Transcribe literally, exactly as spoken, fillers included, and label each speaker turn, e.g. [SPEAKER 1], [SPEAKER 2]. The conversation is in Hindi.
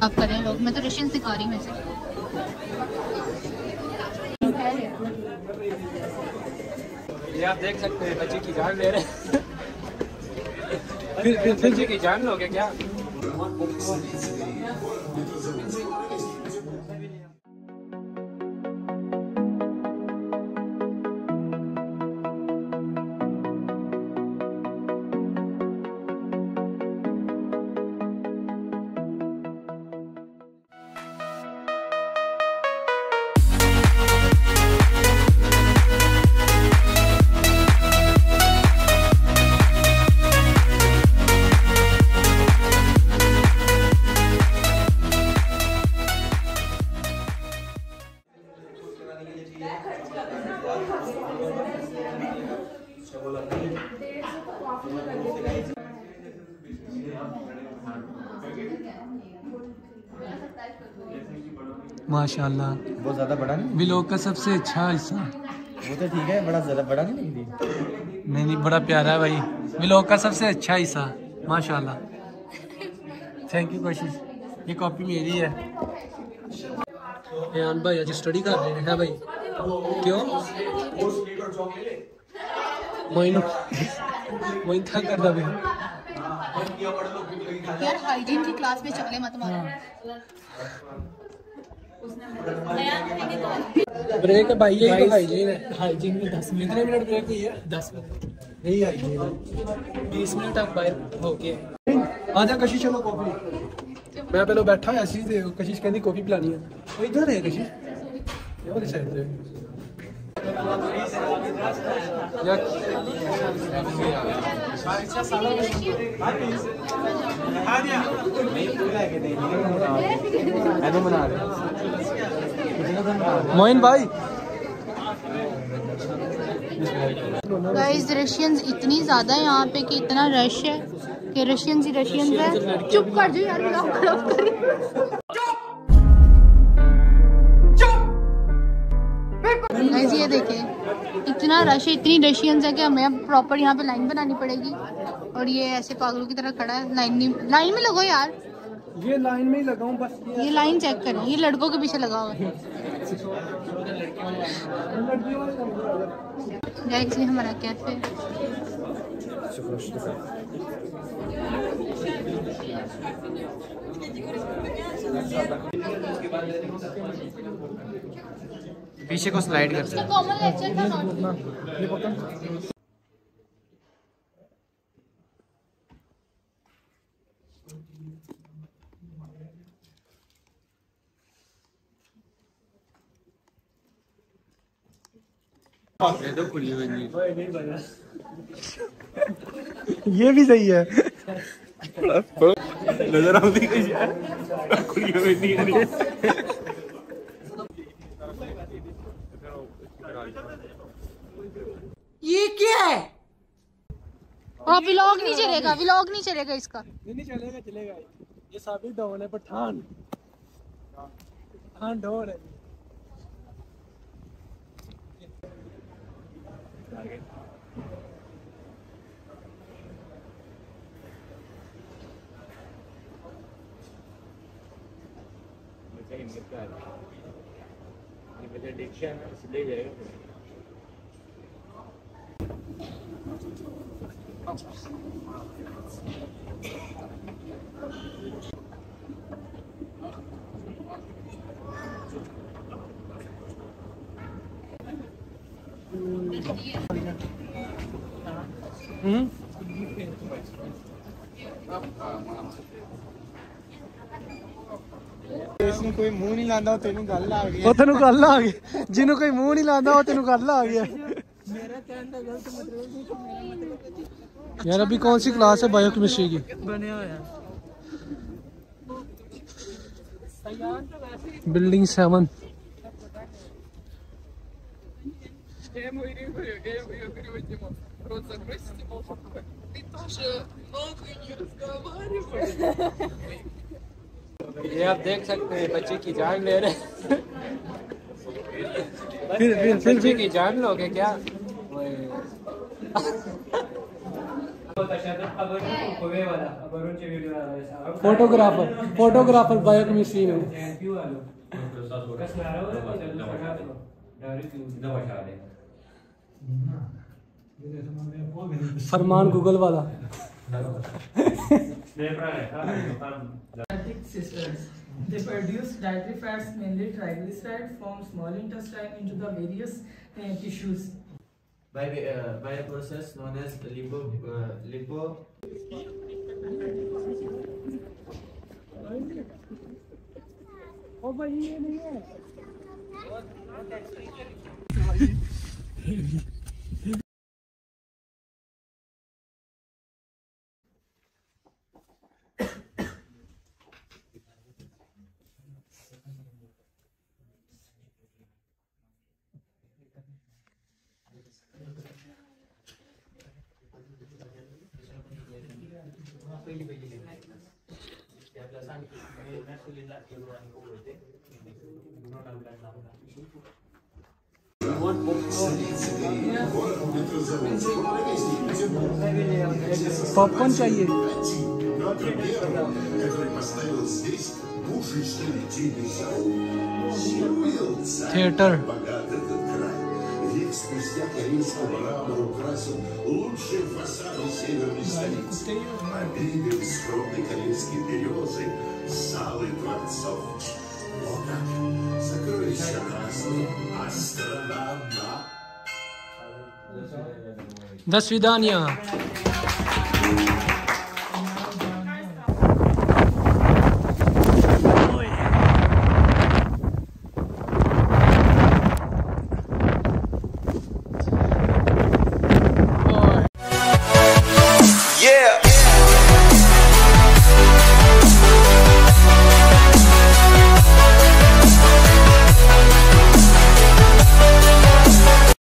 [SPEAKER 1] आप करें लोग, मैं तो रशियन सिखा रही हूँ वैसे।
[SPEAKER 2] ये आप देख सकते हैं बच्चे की जान ले रहे हैं। फिर फिर बच्चे की जान लोगे क्या?
[SPEAKER 3] माशाल्लाह
[SPEAKER 4] बहुत ज्यादा बड़ा नहीं,
[SPEAKER 3] व्लॉग का सबसे अच्छा हिस्सा।
[SPEAKER 4] वो तो ठीक है, बड़ा ज्यादा बड़ा नहीं लग रही।
[SPEAKER 3] नहीं नहीं बड़ा प्यारा है भाई, व्लॉग का सबसे अच्छा हिस्सा माशाल्लाह। थैंक यू कोशिश। ये कॉपी मेरी है। यान भाई आज स्टडी कर रहे हैं भाई। क्यों मोइन मोइन था कर रहा भाई
[SPEAKER 1] यार हाइजीन की क्लास में चले मत मारो।
[SPEAKER 3] ब्रेक है भाई, यही तो हाइजीन है। हाइजीन में दस मिनट कितने मिनट ब्रेक हुई है? दस मिनट यही हाइजीन है। बीस मिनट आप बाहर हो गए। आजा कशिश चलो कॉफी। मैं पहले बैठा ऐसी थे, कशिश कहती कॉफी पिलानी है। वो इधर है कशिश, ये वाली साइड पे। मोइन भाई
[SPEAKER 1] गाइस रशियंस इतनी ज्यादा है यहाँ पे कि इतना रश है कि रशियंस ही रशियंस है। चुप कर जाओ यार, ब्लॉग खराब कर। गाइस ये देखें इतना रश है, इतनी रशियंस है कि हमें अब प्रॉपर यहाँ पे लाइन बनानी पड़ेगी। और ये ऐसे पागलों की तरह खड़ा है। लाइन नहीं, लाइन में लगो यार।
[SPEAKER 3] ये लाइन में ही लगाऊं बस।
[SPEAKER 1] ये लाइन चेक करें, ये लड़कों के पीछे लगा हुआ है। एक्चुअली हमारा कैफे
[SPEAKER 4] पीछे को स्लाइड कर सकते हैं।
[SPEAKER 1] कॉमन लेक्चर था नॉट।
[SPEAKER 3] ये भी सही है।
[SPEAKER 4] नजर आती है।
[SPEAKER 1] ये क्या है? हाँ व्लॉग नहीं चलेगा, व्लॉग नहीं चलेगा इसका।
[SPEAKER 3] नहीं नहीं चलेगा चलेगा। ये साबित डॉन है, पठान पठान डॉन है। हम्म
[SPEAKER 4] इसने कोई मुंह नहीं लांदा, तेनू गल आ गई।
[SPEAKER 3] ਉਹ ਤੈਨੂੰ ਗੱਲ ਆ ਗਈ। ਜਿਹਨੂੰ ਕੋਈ ਮੂੰਹ ਨਹੀਂ ਲਾਉਂਦਾ ਉਹ ਤੈਨੂੰ ਗੱਲ ਆ गया।
[SPEAKER 4] मेरा कहने का गलत मतलब नहीं, मेरा मतलब
[SPEAKER 3] यार अभी कौन सी क्लास है बायोकेमिस्ट्री की?
[SPEAKER 4] बने होया
[SPEAKER 3] बिल्डिंग सेवन।
[SPEAKER 2] ये आप देख सकते हैं बच्चे की जान ले रहे हैं।
[SPEAKER 3] फिर फिर फिर
[SPEAKER 2] बच्चे की जान लोगे क्या?
[SPEAKER 3] फोटोग्राफर फोटोग्राफर बायोकेमिस्ट्री में फरमान गूगल वाला
[SPEAKER 4] systems. They produce dietary fats, mainly triglycerides, from small intestine into the various uh, tissues.
[SPEAKER 5] By the uh, by a process known as lipo uh, lipo.
[SPEAKER 3] ओ भाई ये नहीं है पॉपकॉर्न चाहिए थिएटर
[SPEAKER 6] Спустя корейского мрамора украсил лучшие фасады северной столицы. Обилие скромной корейской березы, залы дворцов. Вот так, сокровища разные, а страна одна.
[SPEAKER 3] До свидания.